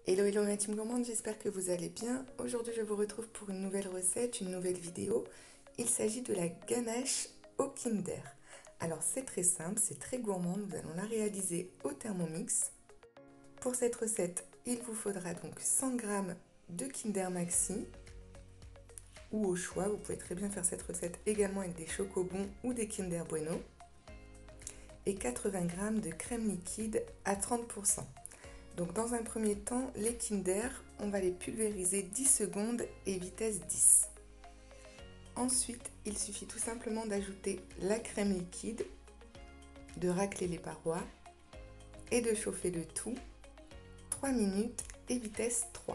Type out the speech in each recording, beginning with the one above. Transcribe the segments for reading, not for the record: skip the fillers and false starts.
Hello hello ma team gourmande, j'espère que vous allez bien. Aujourd'hui je vous retrouve pour une nouvelle recette, une nouvelle vidéo. Il s'agit de la ganache au Kinder. Alors c'est très simple, c'est très gourmand, nous allons la réaliser au Thermomix. Pour cette recette, il vous faudra donc 100 g de Kinder Maxi ou au choix, vous pouvez très bien faire cette recette également avec des chocobons ou des Kinder Bueno et 80 g de crème liquide à 30%. Donc dans un premier temps, les Kinder, on va les pulvériser 10 secondes et vitesse 10. Ensuite, il suffit tout simplement d'ajouter la crème liquide, de racler les parois et de chauffer le tout 3 minutes et vitesse 3.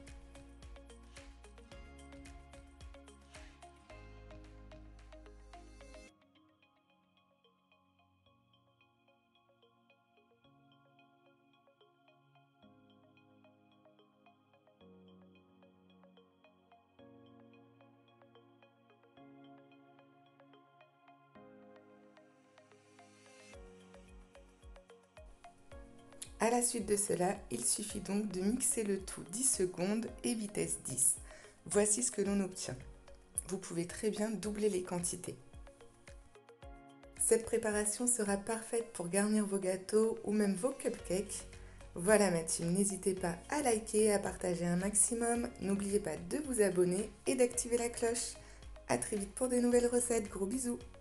À la suite de cela, il suffit donc de mixer le tout 10 secondes et vitesse 10. Voici ce que l'on obtient. Vous pouvez très bien doubler les quantités. Cette préparation sera parfaite pour garnir vos gâteaux ou même vos cupcakes. Voilà ma team, n'hésitez pas à liker, à partager un maximum. N'oubliez pas de vous abonner et d'activer la cloche. A très vite pour des nouvelles recettes, gros bisous.